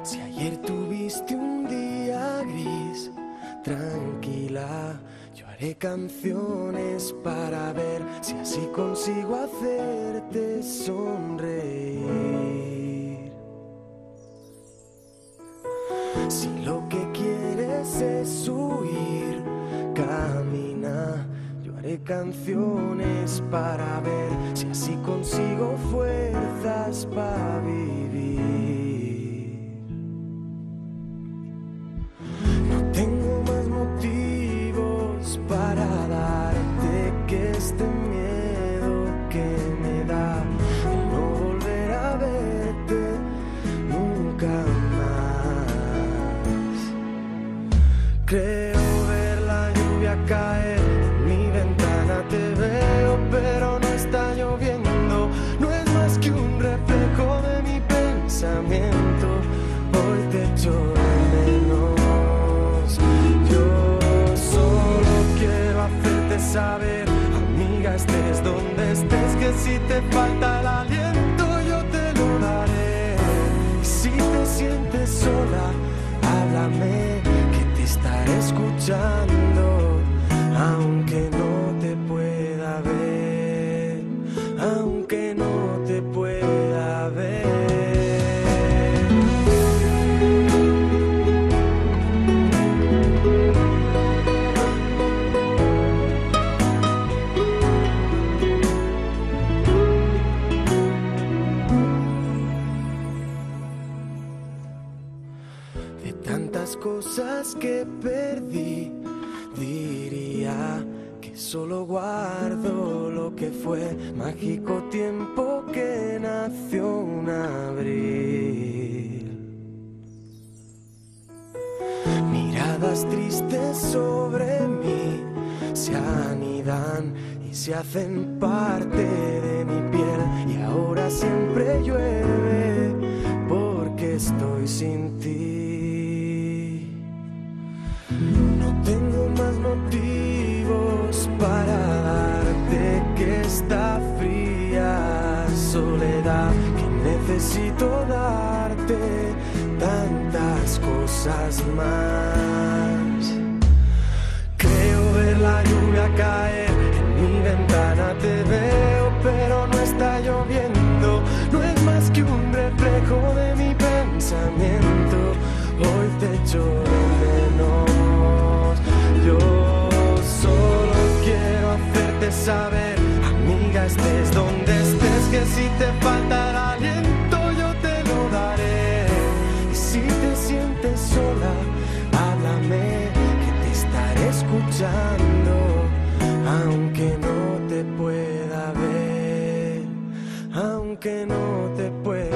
Si ayer tuviste un día gris, tranquila, yo haré canciones para ver si así consigo hacerte sonreír. Si lo que quieres es huir, camina, yo haré canciones para ver si así consigo fuerzas para vivir. No tengo más motivos para darte que este miedo que me da de no volver a verte nunca más. Creo ver la lluvia caer, en mi ventana te veo, pero no está lloviendo. No es más que un reflejo de mi pensamiento. Hoy te echo de menos. Yo solo quiero hacerte saber, amiga, estés donde estés, que si te falta el aliento yo te lo daré. Y si te sientes sola, háblame, que te estaré escuchando, aunque no te pueda ver, aunque no te pueda ver. De tantas cosas que perdí, diría que solo guardo lo que fue mágico tiempo que nació un abril. Miradas tristes sobre mí se anidan y se hacen parte de mi piel, y ahora siempre llueve porque estoy sin ti. No tengo más motivos para darte que esta fría soledad, que necesito darte tantas cosas más. Creo ver la lluvia caer, en mi ventana te veo, pero no está lloviendo. No es más que un reflejo de mi pensamiento. Hoy te echo de menos. Yo solo quiero hacerte saber, amiga, estés donde estés, que si te falta el aliento yo te lo daré. Y si te sientes sola, háblame, que te estaré escuchando, aunque no te pueda ver, aunque no te pueda